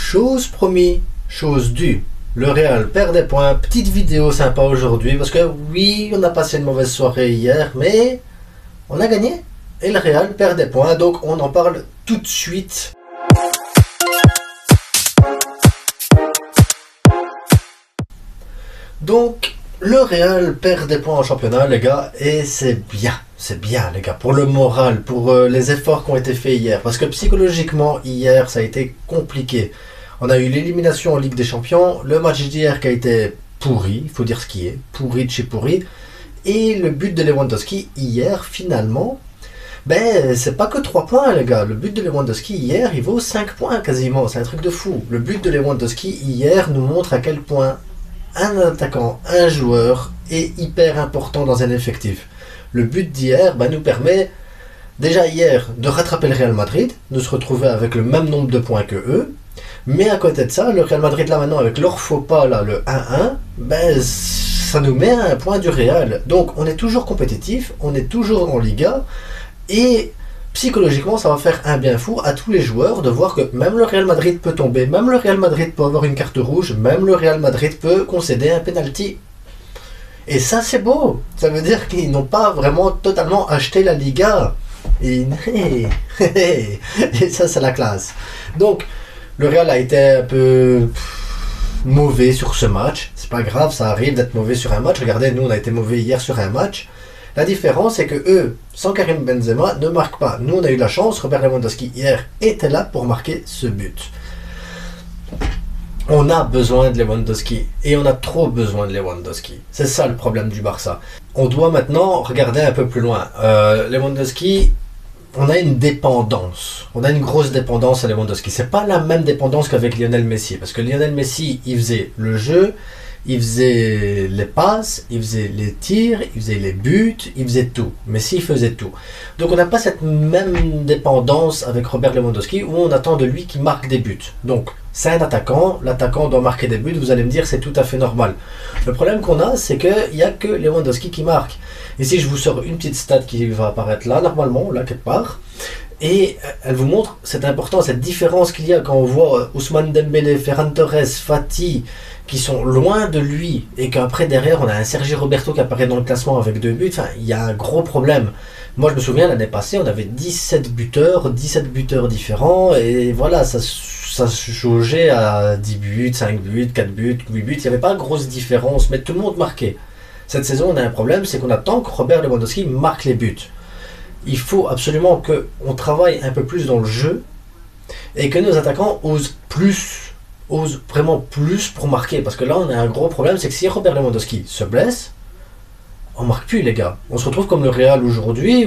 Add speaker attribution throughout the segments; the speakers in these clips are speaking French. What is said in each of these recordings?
Speaker 1: Chose promis, chose due. Le Real perd des points. Petite vidéo sympa aujourd'hui parce que oui, on a passé une mauvaise soirée hier, mais on a gagné. Et le Real perd des points, donc on en parle tout de suite. Donc, le Real perd des points en championnat, les gars, et c'est bien, les gars, pour le moral, pour les efforts qui ont été faits hier. Parce que psychologiquement, hier, ça a été compliqué. On a eu l'élimination en Ligue des Champions, le match d'hier qui a été pourri, il faut dire ce qui est, pourri de chez pourri. Et le but de Lewandowski hier, finalement, ben, c'est pas que 3 points, les gars. Le but de Lewandowski hier, il vaut 5 points quasiment, c'est un truc de fou. Le but de Lewandowski hier nous montre à quel point un attaquant, un joueur est hyper important dans un effectif. Le but d'hier nous permet déjà hier de rattraper le Real Madrid, de se retrouver avec le même nombre de points que eux. Mais à côté de ça, le Real Madrid là maintenant avec leur faux pas là, le 1-1, ça nous met à un point du Real. Donc on est toujours compétitif, on est toujours en Liga et psychologiquement, ça va faire un bien fou à tous les joueurs de voir que même le Real Madrid peut tomber, même le Real Madrid peut avoir une carte rouge, même le Real Madrid peut concéder un penalty. Et ça, c'est beau. Ça veut dire qu'ils n'ont pas vraiment totalement acheté la Liga. Et ça, c'est la classe. Donc, le Real a été un peu mauvais sur ce match. C'est pas grave, ça arrive d'être mauvais sur un match. Regardez, nous, on a été mauvais hier sur un match. La différence, c'est que eux, sans Karim Benzema, ne marquent pas. Nous, on a eu la chance. Robert Lewandowski, hier, était là pour marquer ce but. On a besoin de Lewandowski. Et on a trop besoin de Lewandowski. C'est ça le problème du Barça. On doit maintenant regarder un peu plus loin. Lewandowski, on a une dépendance. On a une grosse dépendance à Lewandowski. C'est pas la même dépendance qu'avec Lionel Messi. Parce que Lionel Messi, il faisait le jeu, il faisait les passes, il faisait les tirs, il faisait les buts, il faisait tout. Messi faisait tout. Donc on n'a pas cette même dépendance avec Robert Lewandowski où on attend de lui qu'il marque des buts. Donc c'est un attaquant, l'attaquant doit marquer des buts, vous allez me dire c'est tout à fait normal. Le problème qu'on a, c'est qu'il n'y a que Lewandowski qui marque. Ici je vous sors une petite stat qui va apparaître là, normalement, là quelque part. Et elle vous montre cette importance, cette différence qu'il y a quand on voit Ousmane Dembélé, Ferran Torres, Fati qui sont loin de lui et qu'après derrière on a un Sergi Roberto qui apparaît dans le classement avec 2 buts. Enfin, il y a un gros problème. Moi je me souviens l'année passée on avait 17 buteurs différents et voilà, ça se jaugeait à 10 buts, 5 buts, 4 buts, 8 buts. Il n'y avait pas de grosse différence, mais tout le monde marquait. Cette saison on a un problème, c'est qu'on attend que Robert Lewandowski marque les buts. Il faut absolument qu'on travaille un peu plus dans le jeu et que nos attaquants osent vraiment plus pour marquer. Parce que là, on a un gros problème, c'est que si Robert Lewandowski se blesse, on ne marque plus, les gars. On se retrouve comme le Real aujourd'hui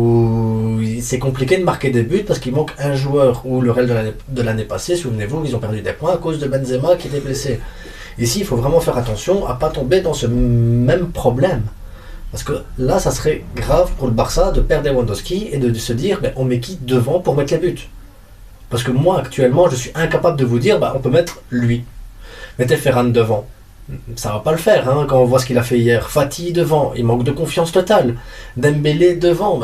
Speaker 1: où c'est compliqué de marquer des buts parce qu'il manque un joueur. Ou le Real de l'année passée, souvenez-vous, ils ont perdu des points à cause de Benzema qui était blessé. Ici, il faut vraiment faire attention à ne pas tomber dans ce même problème. Parce que là, ça serait grave pour le Barça de perdre Lewandowski et de se dire on met qui devant pour mettre les buts. Parce que moi, actuellement, je suis incapable de vous dire on peut mettre lui. Mettez Ferran devant. Ça va pas le faire quand on voit ce qu'il a fait hier. Fati devant, il manque de confiance totale. Dembélé devant,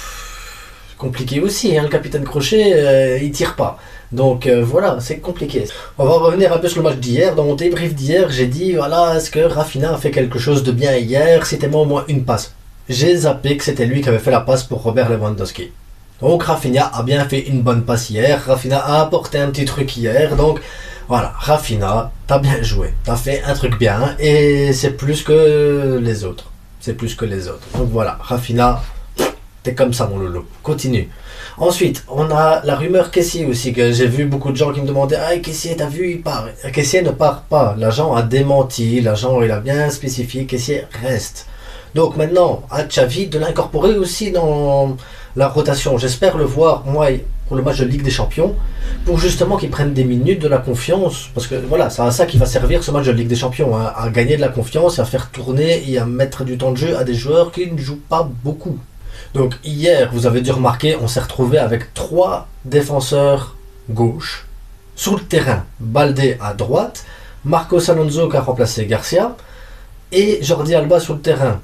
Speaker 1: compliqué aussi. Le capitaine Crochet, il tire pas. Donc voilà, c'est compliqué. On va revenir un peu sur le match d'hier. Dans mon débrief d'hier, j'ai dit voilà, est-ce que Rafinha a fait quelque chose de bien hier? Citez-moi au moins une passe. J'ai zappé que c'était lui qui avait fait la passe pour Robert Lewandowski. Donc Rafinha a bien fait une bonne passe hier. Rafinha a apporté un petit truc hier. Donc voilà, Rafinha, t'as bien joué. T'as fait un truc bien et c'est plus que les autres. C'est plus que les autres. Donc voilà, Rafinha, t'es comme ça mon loulou. Continue. Ensuite, on a la rumeur Kessié aussi, que j'ai vu beaucoup de gens qui me demandaient « Ah, Kessié, t'as vu, il part ». Kessié ne part pas, l'agent a démenti, l'agent il a bien spécifié, Kessié reste. Donc maintenant, à Xavi de l'incorporer aussi dans la rotation. J'espère le voir, moi, pour le match de Ligue des Champions, pour justement qu'il prenne des minutes de la confiance, parce que voilà, c'est à ça qu'il va servir ce match de Ligue des Champions, à gagner de la confiance, et à faire tourner et à mettre du temps de jeu à des joueurs qui ne jouent pas beaucoup. Donc hier, vous avez dû remarquer, on s'est retrouvé avec 3 défenseurs gauche sur le terrain. Baldé à droite, Marcos Alonso qui a remplacé Garcia et Jordi Alba sur le terrain.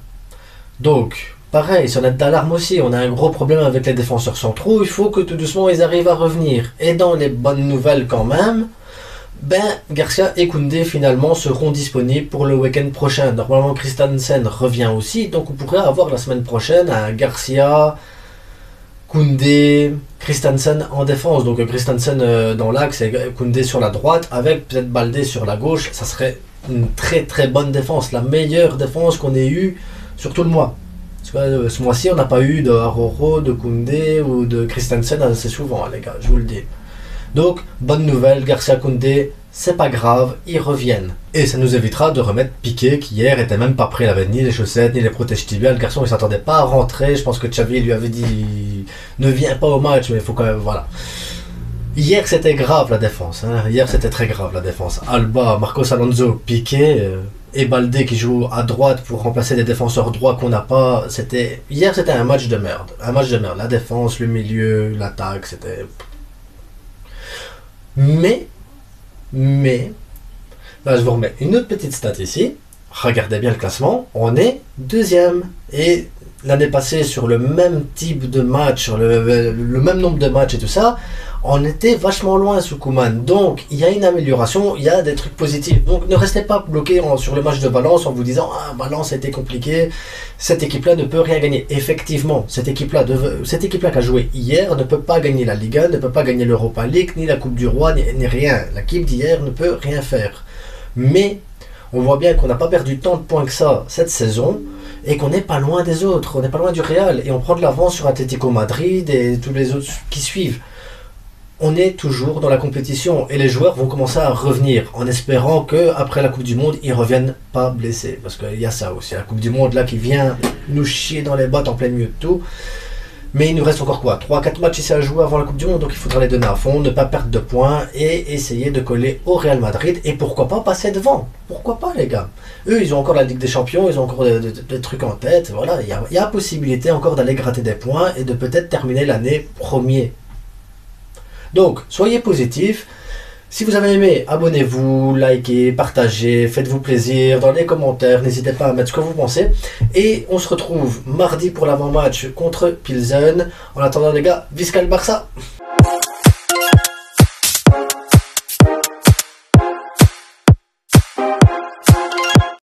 Speaker 1: Donc pareil, sonnette d'alarme aussi, on a un gros problème avec les défenseurs centraux, il faut que tout doucement ils arrivent à revenir. Et dans les bonnes nouvelles quand même, Ben, Garcia et Koundé finalement seront disponibles pour le week-end prochain. Normalement, Christensen revient aussi, donc on pourrait avoir la semaine prochaine un Garcia, Koundé, Christensen en défense. Donc Christensen dans l'axe et Koundé sur la droite, avec peut-être Baldé sur la gauche. Ça serait une très très bonne défense, la meilleure défense qu'on ait eue sur tout le mois. Parce que ce mois-ci, on n'a pas eu de Aroro, de Koundé ou de Christensen assez souvent, les gars, je vous le dis. Donc, bonne nouvelle, Garcia, Koundé, c'est pas grave, ils reviennent. Et ça nous évitera de remettre Piqué, qui hier était même pas prêt, il avait ni les chaussettes, ni les protèges tibiales. Le garçon, il s'attendait pas à rentrer. Je pense que Xavi lui avait dit, ne viens pas au match, mais il faut quand même, voilà. Hier, c'était grave la défense. Hein. Hier, c'était très grave la défense. Alba, Marcos Alonso, Piqué et Baldé qui joue à droite pour remplacer des défenseurs droits qu'on n'a pas. Hier, c'était un match de merde. Un match de merde. La défense, le milieu, l'attaque, c'était. Mais, là je vous remets une autre petite stat ici. Regardez bien le classement, on est deuxième. Et l'année passée, sur le même type de match, sur le même nombre de matchs et tout ça, on était vachement loin sous Koeman. Donc il y a une amélioration, il y a des trucs positifs. Donc ne restez pas bloqué sur le match de Valence en vous disant ah Valence a été compliqué, cette équipe-là ne peut rien gagner. Effectivement, cette équipe-là qui a joué hier ne peut pas gagner la Liga, ne peut pas gagner l'Europa League, ni la Coupe du Roi, ni rien. L'équipe d'hier ne peut rien faire. Mais on voit bien qu'on n'a pas perdu tant de points que ça cette saison et qu'on n'est pas loin des autres, on n'est pas loin du Real et on prend de l'avance sur Atlético Madrid et tous les autres qui suivent. On est toujours dans la compétition et les joueurs vont commencer à revenir en espérant qu'après la Coupe du Monde, ils reviennent pas blessés. Parce qu'il y a ça aussi, la Coupe du Monde là qui vient nous chier dans les bottes en plein milieu de tout. Mais il nous reste encore quoi 3-4 matchs ici à jouer avant la Coupe du Monde, donc il faudra les donner à fond, ne pas perdre de points et essayer de coller au Real Madrid et pourquoi pas passer devant. Pourquoi pas les gars. Eux ils ont encore la Ligue des Champions, ils ont encore des trucs en tête, voilà, il y a possibilité encore d'aller gratter des points et de peut-être terminer l'année premier. Donc, soyez positifs. Si vous avez aimé, abonnez-vous, likez, partagez, faites-vous plaisir dans les commentaires. N'hésitez pas à mettre ce que vous pensez. Et on se retrouve mardi pour l'avant-match contre Pilsen. En attendant les gars, Visca le Barça!